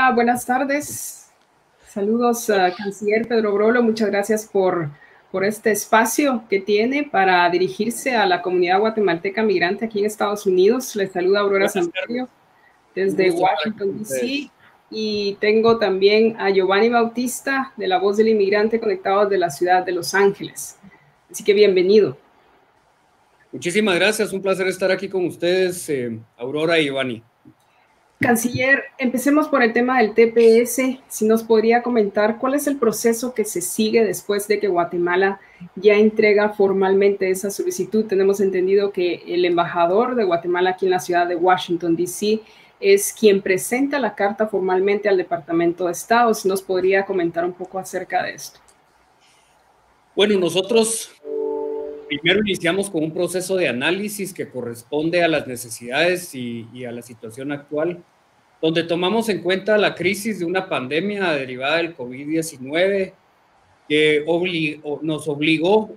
Hola, buenas tardes. Saludos, canciller Pedro Brolo. Muchas gracias por este espacio que tiene para dirigirse a la comunidad guatemalteca migrante aquí en Estados Unidos. Les saluda Aurora Santorio desde Washington, D.C. Y tengo también a Giovanni Bautista de La Voz del Inmigrante conectado desde la ciudad de Los Ángeles. Así que bienvenido. Muchísimas gracias, un placer estar aquí con ustedes, Aurora y Giovanni. Canciller, empecemos por el tema del TPS. Si nos podría comentar cuál es el proceso que se sigue después de que Guatemala ya entrega formalmente esa solicitud. Tenemos entendido que el embajador de Guatemala aquí en la ciudad de Washington, D.C., es quien presenta la carta formalmente al Departamento de Estado. Si nos podría comentar un poco acerca de esto. Bueno, nosotros primero iniciamos con un proceso de análisis que corresponde a las necesidades y a la situación actual, donde tomamos en cuenta la crisis de una pandemia derivada del COVID-19 que nos obligó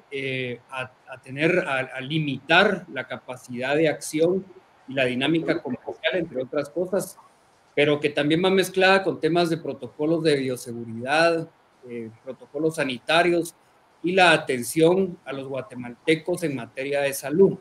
a limitar la capacidad de acción y la dinámica comercial, entre otras cosas, pero que también va mezclada con temas de protocolos de bioseguridad, protocolos sanitarios y la atención a los guatemaltecos en materia de salud.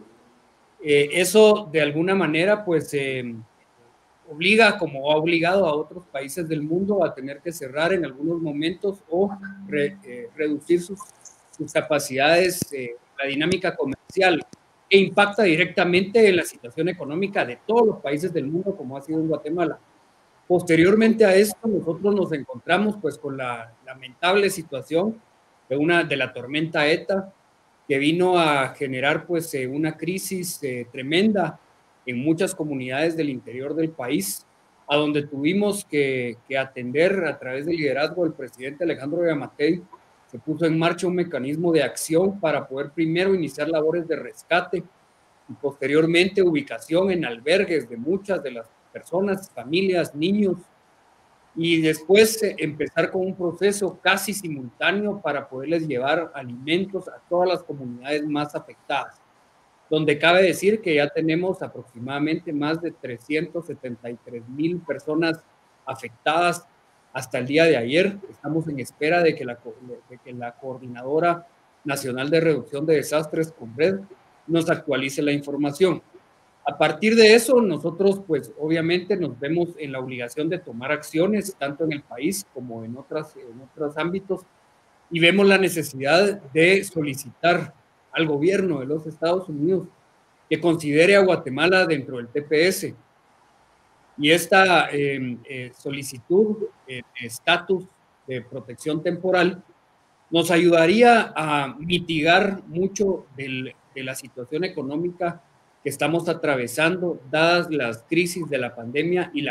Eso de alguna manera pues obliga, como ha obligado a otros países del mundo, a tener que cerrar en algunos momentos o reducir sus capacidades, la dinámica comercial, que impacta directamente en la situación económica de todos los países del mundo, como ha sido en Guatemala. Posteriormente a esto, nosotros nos encontramos pues con la lamentable situación de la tormenta ETA, que vino a generar pues una crisis tremenda en muchas comunidades del interior del país, a donde tuvimos que atender a través del liderazgo del presidente Alejandro Yamatei. Se puso en marcha un mecanismo de acción para poder primero iniciar labores de rescate y posteriormente ubicación en albergues de muchas de las personas, familias, niños, y después empezar con un proceso casi simultáneo para poderles llevar alimentos a todas las comunidades más afectadas, donde cabe decir que ya tenemos aproximadamente más de 373,000 personas afectadas hasta el día de ayer. Estamos en espera de que la Coordinadora Nacional de Reducción de Desastres, CONRED, nos actualice la información. A partir de eso, nosotros, pues, obviamente nos vemos en la obligación de tomar acciones, tanto en el país como en otros ámbitos, y vemos la necesidad de solicitar al gobierno de los Estados Unidos que considere a Guatemala dentro del TPS. Y esta solicitud de estatus de protección temporal nos ayudaría a mitigar mucho de la situación económica que estamos atravesando, dadas las crisis de la pandemia y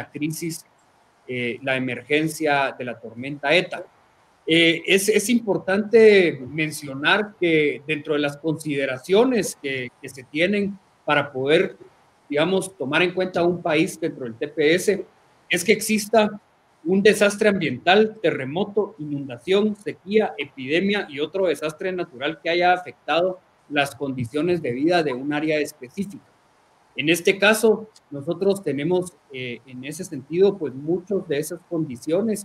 la emergencia de la tormenta ETA. Es importante mencionar que dentro de las consideraciones que se tienen para poder, digamos, tomar en cuenta a un país dentro del TPS, es que exista un desastre ambiental, terremoto, inundación, sequía, epidemia y otro desastre natural que haya afectado las condiciones de vida de un área específica. En este caso, nosotros tenemos en ese sentido, pues muchas de esas condiciones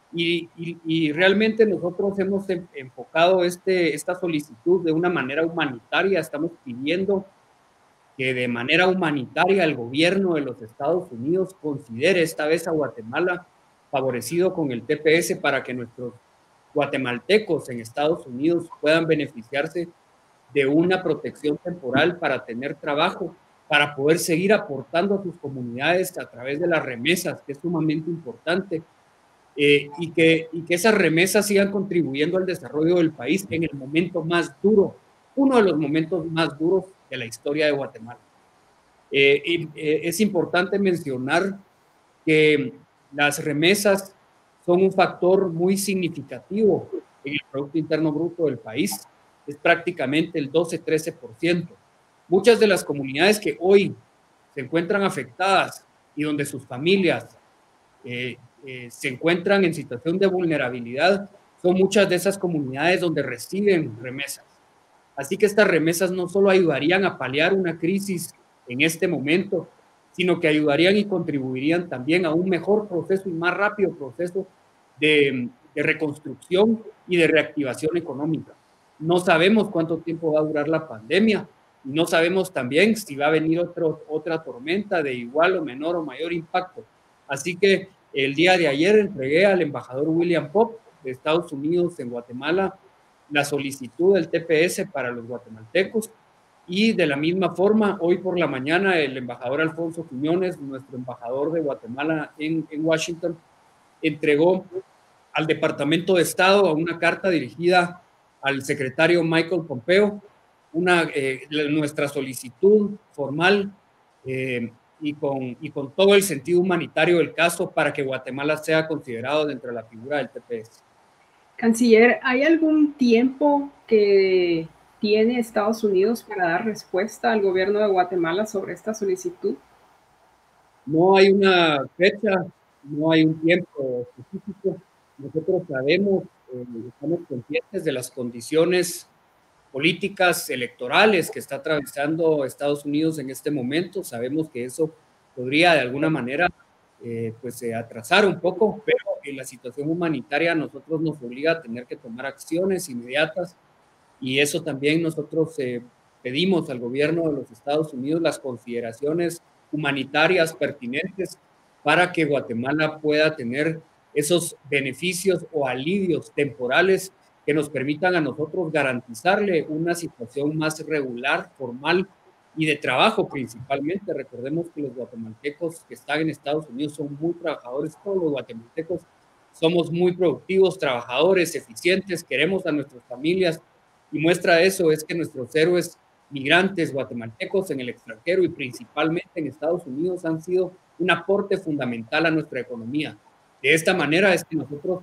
y realmente nosotros hemos enfocado esta solicitud de una manera humanitaria. Estamos pidiendo que de manera humanitaria el gobierno de los Estados Unidos considere esta vez a Guatemala favorecido con el TPS para que nuestros guatemaltecos en Estados Unidos puedan beneficiarse de una protección temporal para tener trabajo, para poder seguir aportando a sus comunidades a través de las remesas, que es sumamente importante, y que esas remesas sigan contribuyendo al desarrollo del país en el momento más duro, uno de los momentos más duros de la historia de Guatemala. Es importante mencionar que las remesas son un factor muy significativo en el Producto Interno Bruto del país. Es prácticamente el 12-13%. Muchas de las comunidades que hoy se encuentran afectadas y donde sus familias se encuentran en situación de vulnerabilidad, son muchas de esas comunidades donde reciben remesas. Así que estas remesas no solo ayudarían a paliar una crisis en este momento, sino que ayudarían y contribuirían también a un mejor proceso y más rápido proceso de reconstrucción y de reactivación económica. No sabemos cuánto tiempo va a durar la pandemia y no sabemos también si va a venir otra tormenta de igual o menor o mayor impacto. Así que el día de ayer entregué al embajador William Popp de Estados Unidos en Guatemala la solicitud del TPS para los guatemaltecos. Y de la misma forma, hoy por la mañana, el embajador Alfonso Quiñones, nuestro embajador de Guatemala en Washington, entregó al Departamento de Estado a una carta dirigida al secretario Michael Pompeo, nuestra solicitud formal y con todo el sentido humanitario del caso para que Guatemala sea considerado dentro de la figura del TPS. Canciller, ¿hay algún tiempo que tiene Estados Unidos para dar respuesta al gobierno de Guatemala sobre esta solicitud? No hay una fecha, no hay un tiempo específico. Nosotros sabemos, estamos conscientes de las condiciones políticas electorales que está atravesando Estados Unidos en este momento. Sabemos que eso podría de alguna manera atrasar un poco, pero en la situación humanitaria a nosotros nos obliga a tener que tomar acciones inmediatas y eso también nosotros pedimos al gobierno de los Estados Unidos las consideraciones humanitarias pertinentes para que Guatemala pueda tener esos beneficios o alivios temporales que nos permitan a nosotros garantizarle una situación más regular, formal y de trabajo principalmente. Recordemos que los guatemaltecos que están en Estados Unidos son muy trabajadores, todos los guatemaltecos somos muy productivos, trabajadores, eficientes, queremos a nuestras familias y muestra de eso es que nuestros héroes migrantes guatemaltecos en el extranjero y principalmente en Estados Unidos han sido un aporte fundamental a nuestra economía. De esta manera es que nosotros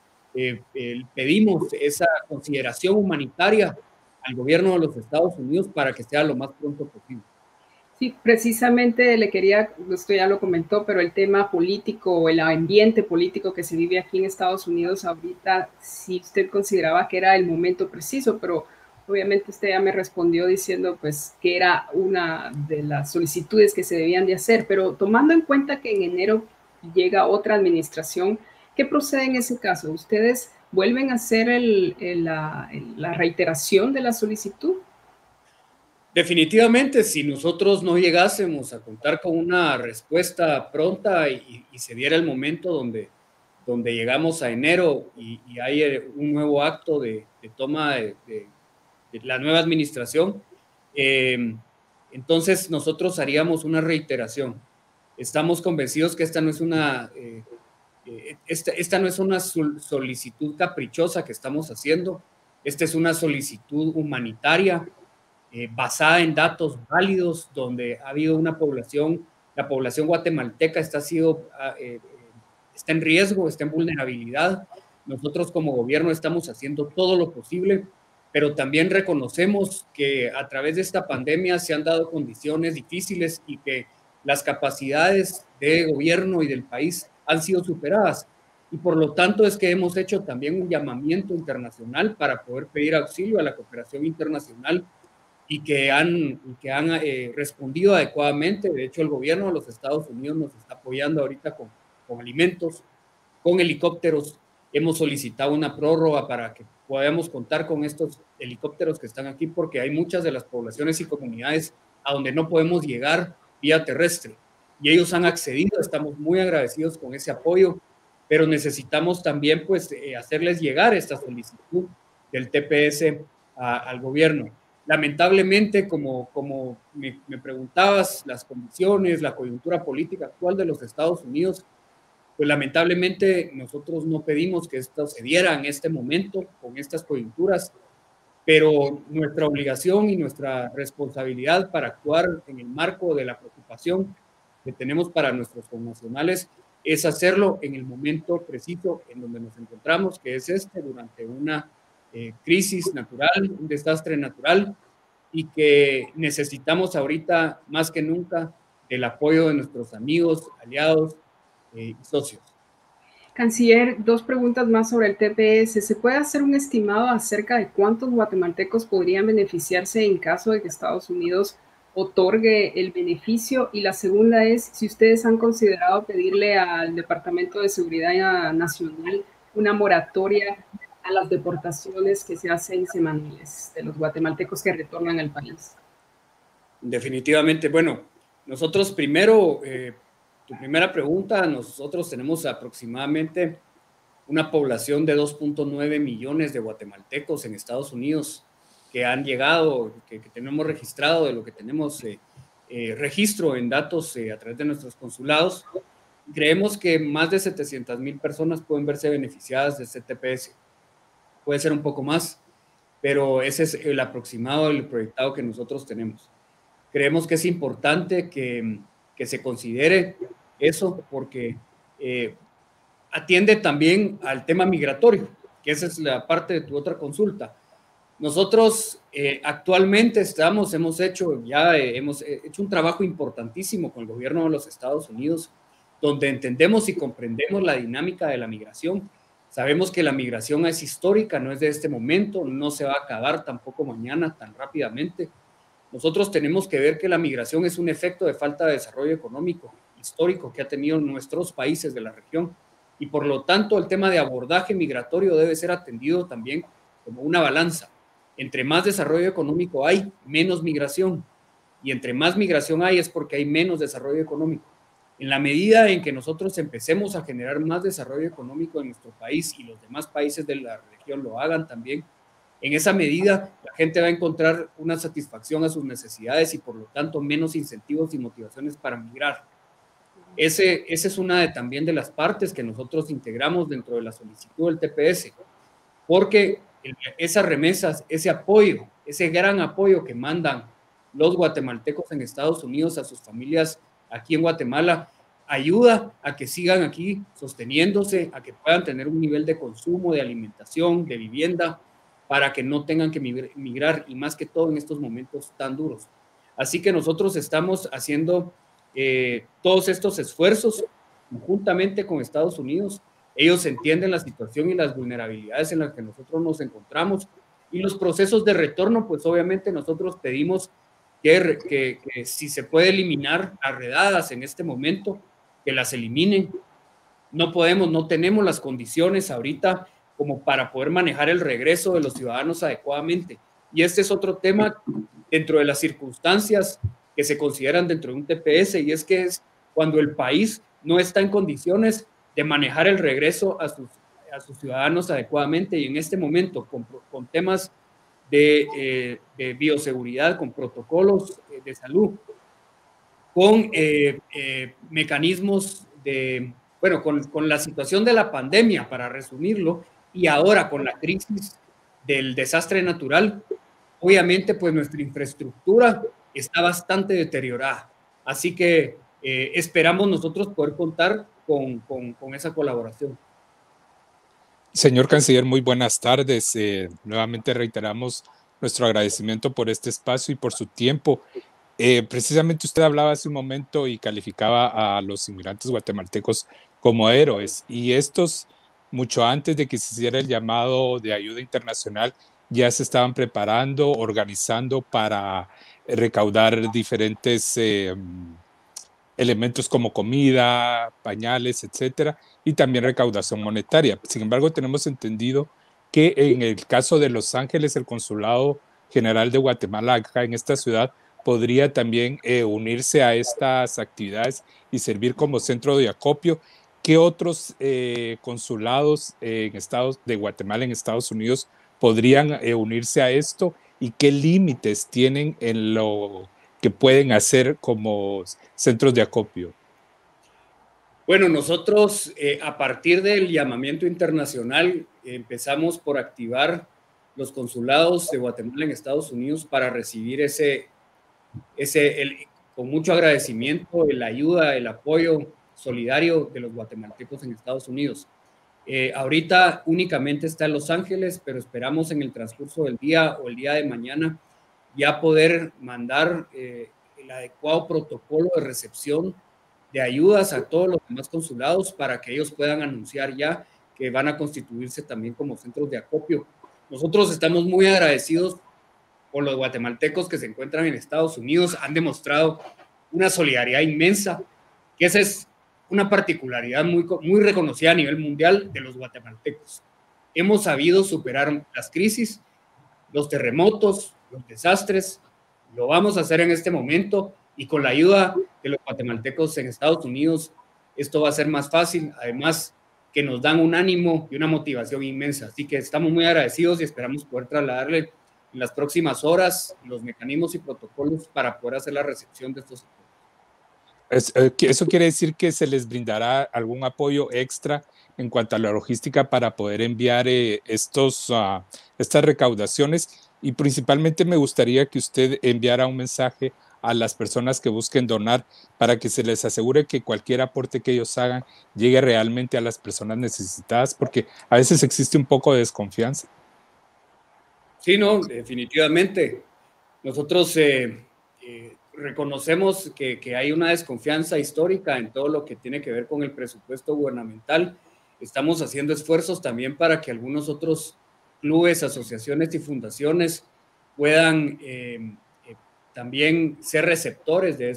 pedimos esa consideración humanitaria al gobierno de los Estados Unidos para que sea lo más pronto posible. Sí, precisamente le quería, esto ya lo comentó, pero el tema político, el ambiente político que se vive aquí en Estados Unidos ahorita, si usted consideraba que era el momento preciso, pero obviamente usted ya me respondió diciendo pues que era una de las solicitudes que se debían de hacer, pero tomando en cuenta que en enero llega otra administración, ¿qué procede en ese caso? ¿Ustedes vuelven a hacer la reiteración de la solicitud? Definitivamente, si nosotros no llegásemos a contar con una respuesta pronta y se diera el momento donde llegamos a enero y hay un nuevo acto de toma de la nueva administración, entonces nosotros haríamos una reiteración. Estamos convencidos que esta no es una solicitud caprichosa que estamos haciendo, esta es una solicitud humanitaria basada en datos válidos, donde ha habido la población guatemalteca está en riesgo, está en vulnerabilidad. Nosotros como gobierno estamos haciendo todo lo posible, pero también reconocemos que a través de esta pandemia se han dado condiciones difíciles y que las capacidades de gobierno y del país han sido superadas. Y por lo tanto es que hemos hecho también un llamamiento internacional para poder pedir auxilio a la cooperación internacional y que han respondido adecuadamente. De hecho, el gobierno de los Estados Unidos nos está apoyando ahorita con alimentos, con helicópteros. Hemos solicitado una prórroga para que podamos contar con estos helicópteros que están aquí, porque hay muchas de las poblaciones y comunidades a donde no podemos llegar vía terrestre. Y ellos han accedido, estamos muy agradecidos con ese apoyo, pero necesitamos también hacerles llegar esta solicitud del TPS al gobierno. Lamentablemente, como me preguntabas, las condiciones, la coyuntura política actual de los Estados Unidos, pues lamentablemente nosotros no pedimos que esto se diera en este momento, con estas coyunturas, pero nuestra obligación y nuestra responsabilidad para actuar en el marco de la preocupación que tenemos para nuestros connacionales es hacerlo en el momento preciso en donde nos encontramos, que es durante una crisis natural, un desastre natural, y que necesitamos ahorita más que nunca el apoyo de nuestros amigos, aliados y socios. Canciller, dos preguntas más sobre el TPS. ¿Se puede hacer un estimado acerca de cuántos guatemaltecos podrían beneficiarse en caso de que Estados Unidos otorgue el beneficio, y la segunda es si ustedes han considerado pedirle al Departamento de Seguridad Nacional una moratoria a las deportaciones que se hacen semanales de los guatemaltecos que retornan al país. Definitivamente, bueno, nosotros primero, tu primera pregunta, nosotros tenemos aproximadamente una población de 2.9 millones de guatemaltecos en Estados Unidos que han llegado, que tenemos registrado, de lo que tenemos registro en datos a través de nuestros consulados. Creemos que más de 700,000 personas pueden verse beneficiadas de este TPS. Puede ser un poco más, pero ese es el aproximado, el proyectado que nosotros tenemos. Creemos que es importante que se considere eso porque atiende también al tema migratorio, que esa es la parte de tu otra consulta. Nosotros actualmente hemos hecho un trabajo importantísimo con el gobierno de los Estados Unidos, donde entendemos y comprendemos la dinámica de la migración. Sabemos que la migración es histórica, no es de este momento, no se va a acabar tampoco mañana tan rápidamente. Nosotros tenemos que ver que la migración es un efecto de falta de desarrollo económico histórico que ha tenido nuestros países de la región, y por lo tanto el tema de abordaje migratorio debe ser atendido también como una balanza. Entre más desarrollo económico hay, menos migración, y entre más migración hay es porque hay menos desarrollo económico. En la medida en que nosotros empecemos a generar más desarrollo económico en nuestro país y los demás países de la región lo hagan también, en esa medida la gente va a encontrar una satisfacción a sus necesidades y por lo tanto menos incentivos y motivaciones para migrar. Esa es una también de las partes que nosotros integramos dentro de la solicitud del TPS, porque esas remesas, ese apoyo, ese gran apoyo que mandan los guatemaltecos en Estados Unidos a sus familias aquí en Guatemala, ayuda a que sigan aquí sosteniéndose, a que puedan tener un nivel de consumo, de alimentación, de vivienda, para que no tengan que migrar, y más que todo en estos momentos tan duros. Así que nosotros estamos haciendo todos estos esfuerzos conjuntamente con Estados Unidos. Ellos entienden la situación y las vulnerabilidades en las que nosotros nos encontramos, y los procesos de retorno, pues obviamente nosotros pedimos que si se puede eliminar las redadas en este momento, que las eliminen. No tenemos las condiciones ahorita como para poder manejar el regreso de los ciudadanos adecuadamente. Y este es otro tema dentro de las circunstancias que se consideran dentro de un TPS, y es que es cuando el país no está en condiciones de manejar el regreso a sus ciudadanos adecuadamente, y en este momento con temas de bioseguridad, con protocolos de salud, con mecanismos con la situación de la pandemia, para resumirlo, y ahora con la crisis del desastre natural, obviamente pues nuestra infraestructura está bastante deteriorada. Así que esperamos nosotros poder contar con esa colaboración. Señor Canciller, muy buenas tardes. Nuevamente reiteramos nuestro agradecimiento por este espacio y por su tiempo. Precisamente usted hablaba hace un momento y calificaba a los inmigrantes guatemaltecos como héroes, y estos, mucho antes de que se hiciera el llamado de ayuda internacional, ya se estaban preparando, organizando para recaudar diferentes elementos como comida, pañales, etcétera, y también recaudación monetaria. Sin embargo, tenemos entendido que en el caso de Los Ángeles, el Consulado General de Guatemala acá en esta ciudad podría también unirse a estas actividades y servir como centro de acopio. ¿Qué otros consulados en Estados de Guatemala en Estados Unidos podrían unirse a esto, y qué límites tienen en lo que pueden hacer como centros de acopio? Bueno, nosotros a partir del llamamiento internacional empezamos por activar los consulados de Guatemala en Estados Unidos para recibir con mucho agradecimiento, la ayuda, el apoyo solidario de los guatemaltecos en Estados Unidos. Ahorita únicamente está en Los Ángeles, pero esperamos en el transcurso del día o el día de mañana ya poder mandar el adecuado protocolo de recepción de ayudas a todos los demás consulados, para que ellos puedan anunciar ya que van a constituirse también como centros de acopio. Nosotros estamos muy agradecidos por los guatemaltecos que se encuentran en Estados Unidos han demostrado una solidaridad inmensa, que esa es una particularidad muy reconocida a nivel mundial de los guatemaltecos. Hemos sabido superar las crisis, los terremotos, los desastres, lo vamos a hacer en este momento, y con la ayuda de los guatemaltecos en Estados Unidos, esto va a ser más fácil, además que nos dan un ánimo y una motivación inmensa. Así que estamos muy agradecidos y esperamos poder trasladarle en las próximas horas los mecanismos y protocolos para poder hacer la recepción de estos. ¿Eso quiere decir que se les brindará algún apoyo extra en cuanto a la logística para poder enviar estas recaudaciones? Y principalmente me gustaría que usted enviara un mensaje a las personas que busquen donar para que se les asegure que cualquier aporte que ellos hagan llegue realmente a las personas necesitadas, porque a veces existe un poco de desconfianza. Sí, no, definitivamente. Nosotros reconocemos que hay una desconfianza histórica en todo lo que tiene que ver con el presupuesto gubernamental. Estamos haciendo esfuerzos también para que algunos otros clubes, asociaciones y fundaciones puedan también ser receptores de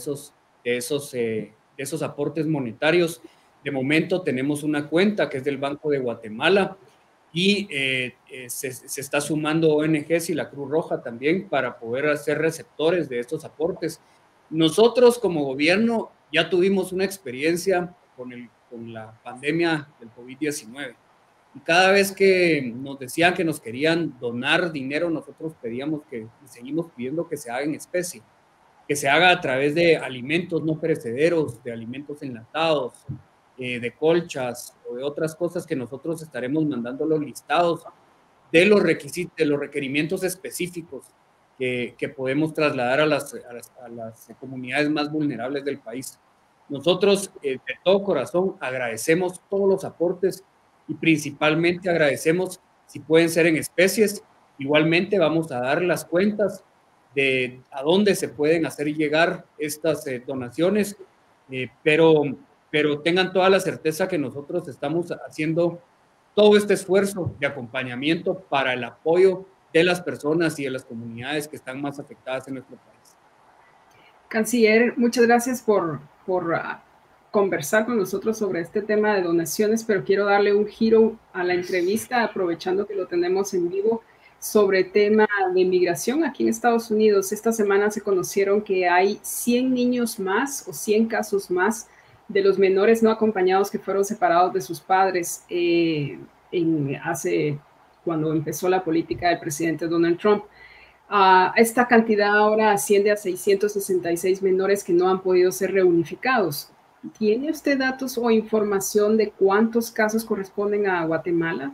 esos aportes monetarios. De momento tenemos una cuenta que es del Banco de Guatemala y se está sumando ONGs y la Cruz Roja también para poder ser receptores de estos aportes. Nosotros como gobierno ya tuvimos una experiencia con la pandemia del COVID-19. Y cada vez que nos decían que nos querían donar dinero, nosotros pedíamos y seguimos pidiendo que se haga en especie, que se haga a través de alimentos no perecederos, de alimentos enlatados, de colchas o de otras cosas que nosotros estaremos mandando los listados de los requisitos, de los requerimientos específicos que podemos trasladar a las comunidades más vulnerables del país. Nosotros de todo corazón agradecemos todos los aportes y principalmente agradecemos si pueden ser en especies. Igualmente vamos a dar las cuentas de a dónde se pueden hacer llegar estas donaciones, pero tengan toda la certeza que nosotros estamos haciendo todo este esfuerzo de acompañamiento para el apoyo de las personas y de las comunidades que están más afectadas en nuestro país. Canciller, muchas gracias por conversar con nosotros sobre este tema de donaciones, pero quiero darle un giro a la entrevista, aprovechando que lo tenemos en vivo, sobre tema de migración aquí en Estados Unidos. Esta semana se conocieron que hay 100 niños más o 100 casos más de los menores no acompañados que fueron separados de sus padres cuando empezó la política del presidente Donald Trump. Esta cantidad ahora asciende a 666 menores que no han podido ser reunificados. ¿Tiene usted datos o información de cuántos casos corresponden a Guatemala?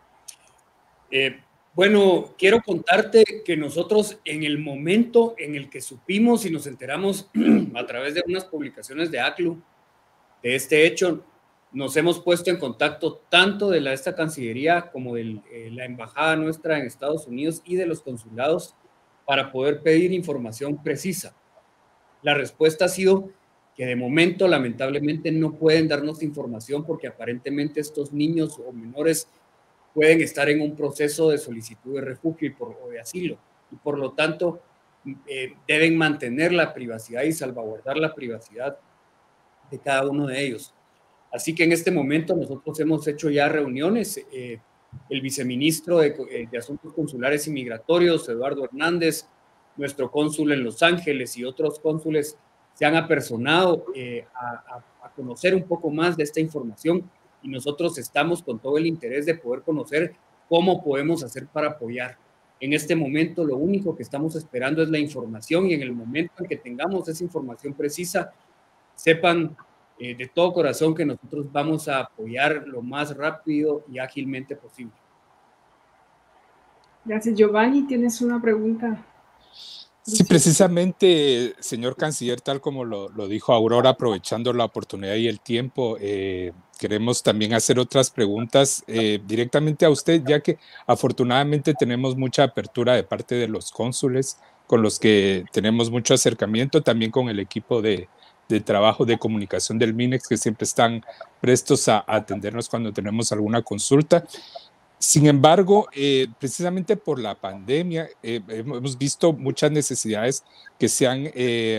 Bueno, quiero contarte que nosotros en el momento en el que supimos y nos enteramos a través de unas publicaciones de ACLU de este hecho, nos hemos puesto en contacto tanto de esta Cancillería como de la embajada nuestra en Estados Unidos y de los consulados para poder pedir información precisa. La respuesta ha sido que de momento lamentablemente no pueden darnos información porque aparentemente estos niños o menores pueden estar en un proceso de solicitud de refugio o de asilo y por lo tanto deben mantener la privacidad y salvaguardar la privacidad de cada uno de ellos. Así que en este momento nosotros hemos hecho ya reuniones. El viceministro de Asuntos Consulares y Migratorios, Eduardo Hernández, nuestro cónsul en Los Ángeles y otros cónsules se han apersonado a conocer un poco más de esta información y nosotros estamos con todo el interés de poder conocer cómo podemos hacer para apoyar. En este momento lo único que estamos esperando es la información y en el momento en que tengamos esa información precisa, sepan de todo corazón que nosotros vamos a apoyar lo más rápido y ágilmente posible. Gracias. Giovanni, ¿tienes una pregunta? Sí, precisamente, señor Canciller, tal como lo dijo Aurora, aprovechando la oportunidad y el tiempo, queremos también hacer otras preguntas directamente a usted, ya que afortunadamente tenemos mucha apertura de parte de los cónsules, con los que tenemos mucho acercamiento, también con el equipo de trabajo de comunicación del MINEX, que siempre están prestos a atendernos cuando tenemos alguna consulta. Sin embargo, precisamente por la pandemia, hemos visto muchas necesidades que se han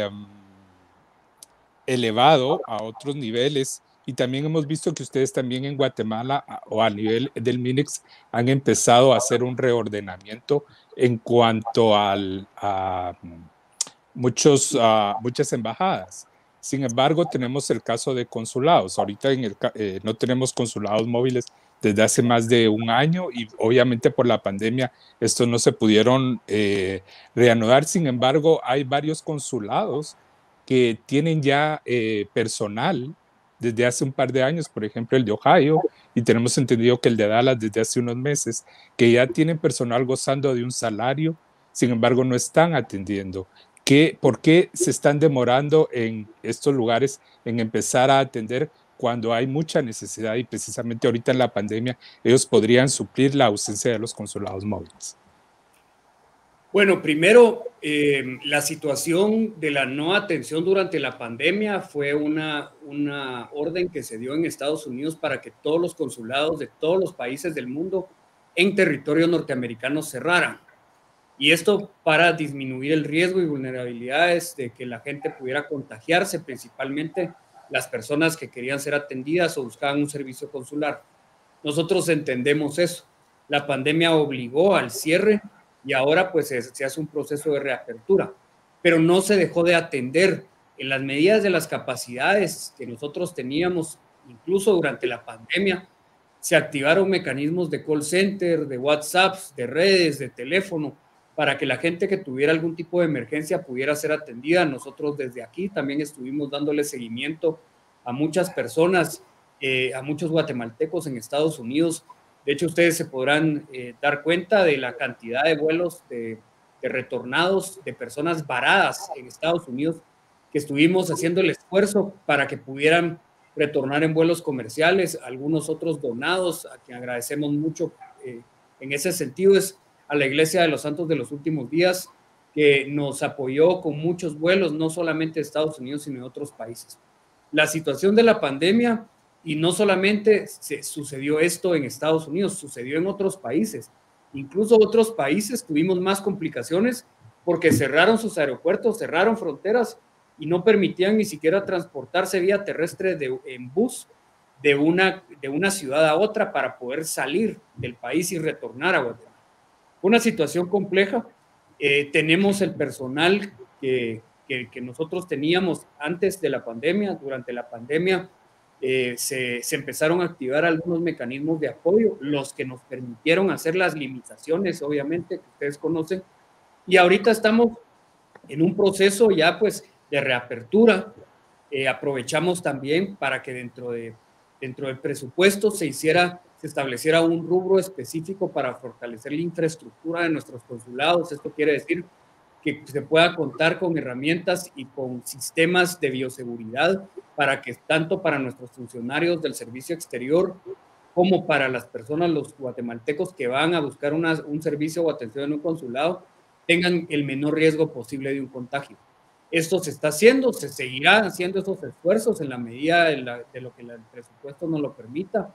elevado a otros niveles, y también hemos visto que ustedes también en Guatemala o a nivel del MINEX han empezado a hacer un reordenamiento en cuanto a muchas embajadas. Sin embargo, tenemos el caso de consulados. Ahorita no tenemos consulados móviles desde hace más de un año, y obviamente por la pandemia estos no se pudieron reanudar. Sin embargo, hay varios consulados que tienen ya personal desde hace un par de años, por ejemplo el de Ohio, y tenemos entendido que el de Dallas desde hace unos meses, que ya tienen personal gozando de un salario, sin embargo no están atendiendo. ¿Por qué se están demorando en estos lugares en empezar a atender cuando hay mucha necesidad? Y precisamente ahorita en la pandemia ellos podrían suplir la ausencia de los consulados móviles. Bueno, primero, la situación de la no atención durante la pandemia fue una orden que se dio en Estados Unidos para que todos los consulados de todos los países del mundo en territorio norteamericano cerraran. Y esto para disminuir el riesgo y vulnerabilidades de que la gente pudiera contagiarse, principalmente las personas que querían ser atendidas o buscaban un servicio consular. Nosotros entendemos eso. La pandemia obligó al cierre y ahora pues se hace un proceso de reapertura, pero no se dejó de atender. En las medidas de las capacidades que nosotros teníamos, incluso durante la pandemia, se activaron mecanismos de call center, de WhatsApp, de redes, de teléfono, para que la gente que tuviera algún tipo de emergencia pudiera ser atendida. Nosotros desde aquí también estuvimos dándole seguimiento a muchas personas, a muchos guatemaltecos en Estados Unidos. De hecho, ustedes se podrán dar cuenta de la cantidad de vuelos de retornados, de personas varadas en Estados Unidos, que estuvimos haciendo el esfuerzo para que pudieran retornar en vuelos comerciales, algunos otros donados, a quien agradecemos mucho en ese sentido, es a la Iglesia de los Santos de los Últimos Días, que nos apoyó con muchos vuelos, no solamente de Estados Unidos, sino de otros países. La situación de la pandemia, y no solamente sucedió esto en Estados Unidos, sucedió en otros países. Incluso otros países tuvimos más complicaciones porque cerraron sus aeropuertos, cerraron fronteras y no permitían ni siquiera transportarse vía terrestre en bus de una ciudad a otra para poder salir del país y retornar a Guatemala. Una situación compleja. Tenemos el personal que nosotros teníamos antes de la pandemia. Durante la pandemia se empezaron a activar algunos mecanismos de apoyo, los que nos permitieron hacer las limitaciones, obviamente, que ustedes conocen. Y ahorita estamos en un proceso ya pues de reapertura. Aprovechamos también para que dentro del presupuesto se estableciera un rubro específico para fortalecer la infraestructura de nuestros consulados. Esto quiere decir que se pueda contar con herramientas y con sistemas de bioseguridad para que tanto para nuestros funcionarios del servicio exterior como para las personas, los guatemaltecos que van a buscar un servicio o atención en un consulado, tengan el menor riesgo posible de un contagio. Esto se está haciendo, se seguirá haciendo esos esfuerzos en la medida de lo que el presupuesto nos lo permita.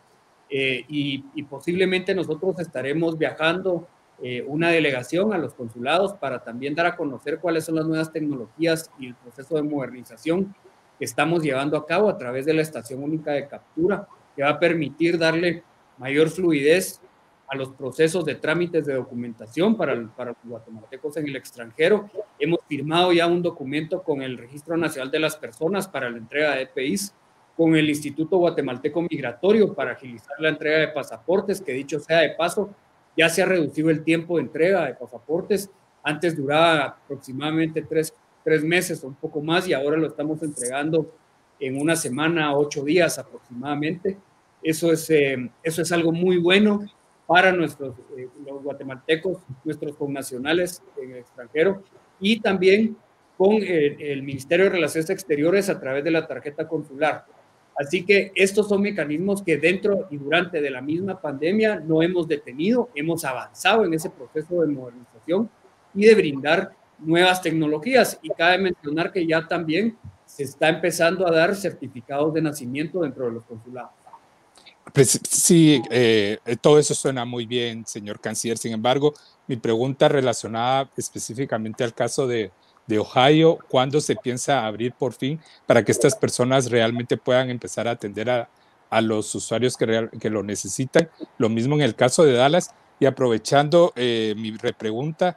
Y posiblemente nosotros estaremos viajando una delegación a los consulados para también dar a conocer cuáles son las nuevas tecnologías y el proceso de modernización que estamos llevando a cabo a través de la estación única de captura, que va a permitir darle mayor fluidez a los procesos de trámites de documentación para los guatemaltecos en el extranjero. Hemos firmado ya un documento con el Registro Nacional de las Personas para la entrega de EPIs, con el Instituto Guatemalteco Migratorio para agilizar la entrega de pasaportes, que dicho sea de paso, ya se ha reducido el tiempo de entrega de pasaportes. Antes duraba aproximadamente tres meses o un poco más, y ahora lo estamos entregando en una semana, 8 días aproximadamente. Eso es algo muy bueno para los guatemaltecos, nuestros connacionales en el extranjero, y también con el Ministerio de Relaciones Exteriores a través de la tarjeta consular. Así que estos son mecanismos que dentro y durante de la misma pandemia no hemos detenido, hemos avanzado en ese proceso de modernización y de brindar nuevas tecnologías. Y cabe mencionar que ya también se está empezando a dar certificados de nacimiento dentro de los consulados. Pues sí, todo eso suena muy bien, señor canciller. Sin embargo, mi pregunta relacionada específicamente al caso de Ohio, ¿cuándo se piensa abrir por fin para que estas personas realmente puedan empezar a atender a los usuarios que lo necesitan? Lo mismo en el caso de Dallas. Y aprovechando mi repregunta,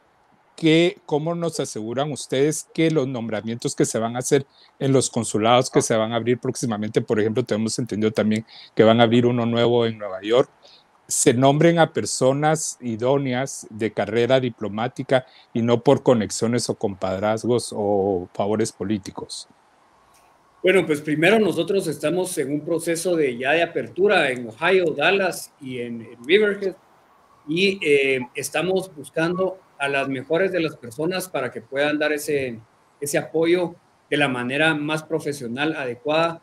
¿cómo nos aseguran ustedes que los nombramientos que se van a hacer en los consulados que se van a abrir próximamente, por ejemplo, tenemos entendido también que van a abrir uno nuevo en Nueva York, se nombren a personas idóneas de carrera diplomática y no por conexiones o compadrazgos o favores políticos? Bueno, pues primero nosotros estamos en un proceso de apertura en Ohio, Dallas y en Riverhead, y estamos buscando a las mejores de las personas para que puedan dar ese apoyo de la manera más profesional, adecuada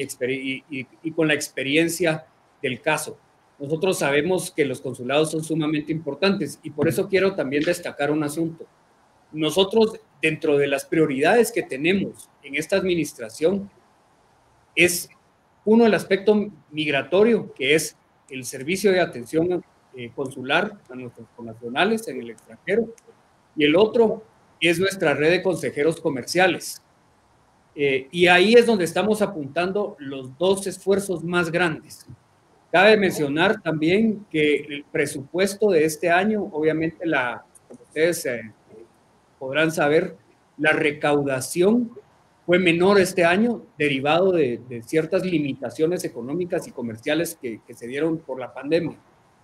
y con la experiencia del caso. Nosotros sabemos que los consulados son sumamente importantes y por eso quiero también destacar un asunto. Nosotros, dentro de las prioridades que tenemos en esta administración, es uno, el aspecto migratorio, que es el servicio de atención consular a nuestros connacionales en el extranjero, y el otro es nuestra red de consejeros comerciales. Y ahí es donde estamos apuntando los dos esfuerzos más grandes. Cabe mencionar también que el presupuesto de este año, obviamente, como ustedes podrán saber, la recaudación fue menor este año, derivado de ciertas limitaciones económicas y comerciales que se dieron por la pandemia.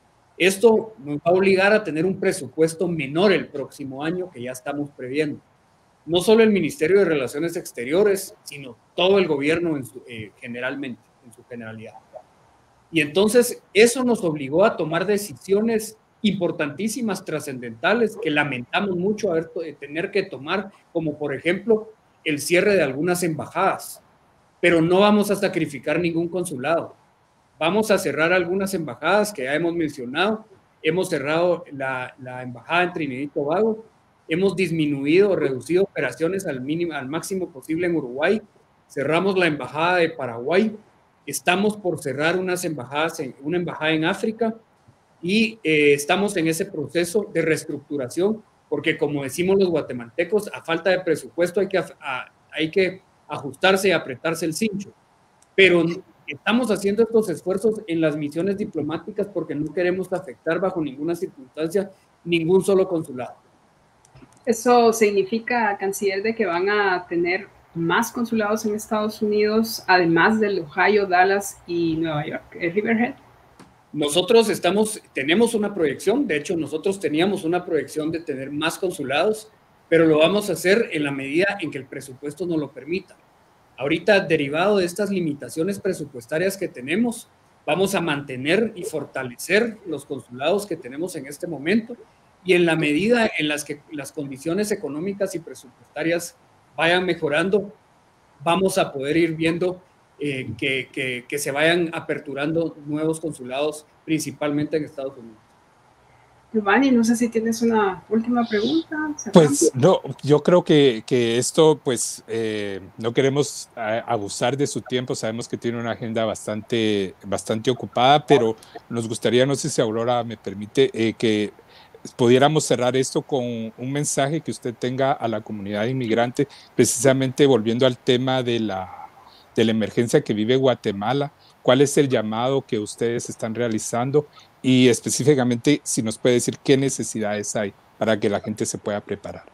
Esto nos va a obligar a tener un presupuesto menor el próximo año, que ya estamos previendo. No solo el Ministerio de Relaciones Exteriores, sino todo el gobierno generalmente, en su generalidad. Y entonces eso nos obligó a tomar decisiones importantísimas, trascendentales, que lamentamos mucho tener que tomar, como por ejemplo el cierre de algunas embajadas. Pero no vamos a sacrificar ningún consulado. Vamos a cerrar algunas embajadas que ya hemos mencionado. Hemos cerrado la embajada en Trinidad y Tobago. Hemos disminuido o reducido operaciones al máximo posible en Uruguay. Cerramos la embajada de Paraguay. Estamos por cerrar una embajada en África y estamos en ese proceso de reestructuración porque, como decimos los guatemaltecos, a falta de presupuesto hay que ajustarse y apretarse el cincho. Pero estamos haciendo estos esfuerzos en las misiones diplomáticas porque no queremos afectar bajo ninguna circunstancia ningún solo consulado. ¿Eso significa, canciller, de que van a tener más consulados en Estados Unidos, además del Ohio, Dallas y Nueva York, Riverhead? Nosotros tenemos una proyección, de hecho nosotros teníamos una proyección de tener más consulados, pero lo vamos a hacer en la medida en que el presupuesto nos lo permita. Ahorita, derivado de estas limitaciones presupuestarias que tenemos, vamos a mantener y fortalecer los consulados que tenemos en este momento, y en la medida en las que las condiciones económicas y presupuestarias vayan mejorando, vamos a poder ir viendo que se vayan aperturando nuevos consulados, principalmente en Estados Unidos. Giovanni, no sé si tienes una última pregunta. Pues no, yo creo que esto, pues no queremos abusar de su tiempo, sabemos que tiene una agenda bastante ocupada, pero nos gustaría, no sé si Aurora me permite, que pudiéramos cerrar esto con un mensaje que usted tenga a la comunidad inmigrante, precisamente volviendo al tema de la emergencia que vive Guatemala. ¿Cuál es el llamado que ustedes están realizando? Y específicamente, si nos puede decir qué necesidades hay para que la gente se pueda preparar.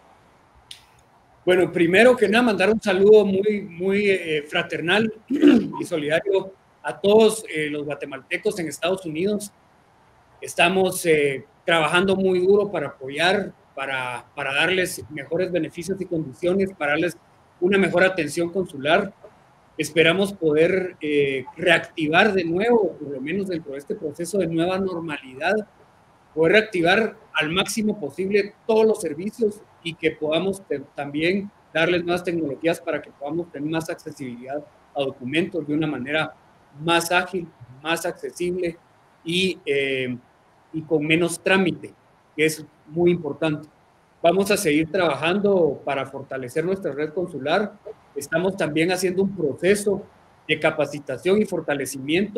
Bueno, primero que nada, mandar un saludo muy fraternal y solidario a todos los guatemaltecos en Estados Unidos. Estamos trabajando muy duro para apoyar, para darles mejores beneficios y condiciones, para darles una mejor atención consular. Esperamos poder reactivar de nuevo, por lo menos dentro de este proceso de nueva normalidad, poder reactivar al máximo posible todos los servicios y que podamos también darles nuevas tecnologías para que podamos tener más accesibilidad a documentos de una manera más ágil, más accesible y con menos trámite, que es muy importante. Vamos a seguir trabajando para fortalecer nuestra red consular. Estamos también haciendo un proceso de capacitación y fortalecimiento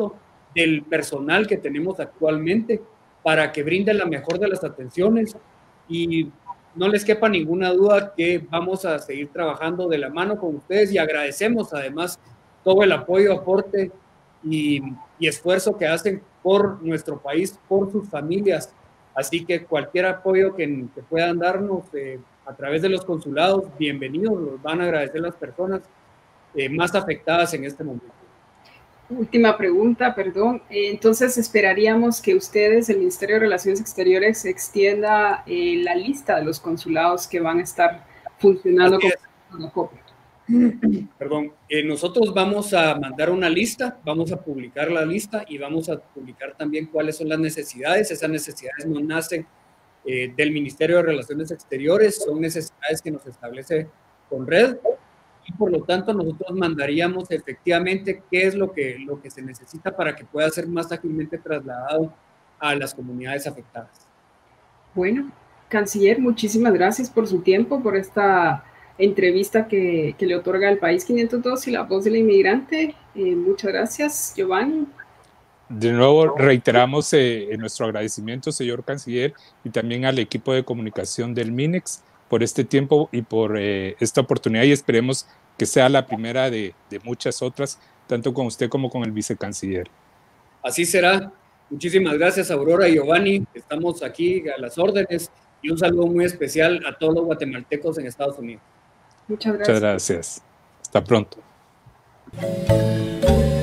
del personal que tenemos actualmente para que brinden la mejor de las atenciones, y no les quepa ninguna duda que vamos a seguir trabajando de la mano con ustedes, y agradecemos además todo el apoyo, aporte y esfuerzo que hacen por nuestro país, por sus familias. Así que cualquier apoyo que puedan darnos a través de los consulados, bienvenidos, los van a agradecer las personas más afectadas en este momento. Última pregunta, perdón. Entonces, esperaríamos que ustedes, el Ministerio de Relaciones Exteriores, extienda la lista de los consulados que van a estar funcionando con la copia. Perdón, nosotros vamos a mandar una lista, vamos a publicar la lista y vamos a publicar también cuáles son las necesidades. Esas necesidades no nacen del Ministerio de Relaciones Exteriores, son necesidades que nos establece Conred, y por lo tanto nosotros mandaríamos efectivamente qué es lo que se necesita para que pueda ser más ágilmente trasladado a las comunidades afectadas. Bueno, canciller, muchísimas gracias por su tiempo, por esta entrevista que le otorga el País 502 y La Voz del Inmigrante. Muchas gracias, Giovanni. De nuevo, reiteramos nuestro agradecimiento, señor canciller, y también al equipo de comunicación del MINEX por este tiempo y por esta oportunidad, y esperemos que sea la primera de muchas otras, tanto con usted como con el vicecanciller. Así será. Muchísimas gracias, Aurora y Giovanni. Estamos aquí a las órdenes, y un saludo muy especial a todos los guatemaltecos en Estados Unidos. Muchas gracias. Muchas gracias. Hasta pronto.